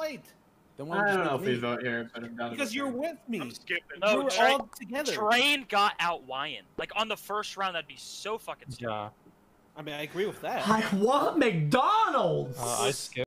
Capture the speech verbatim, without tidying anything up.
fight. Then why I would you don't know if skip we me? vote here, but I'm down to Because vote you're here. with me. I'm skipping. No, No, we're Train, all together. Train got out Wyan. Like on the first round, that'd be so fucking stupid. Yeah. I mean, I agree with that. Like what? McDonald's? Uh, I skipped.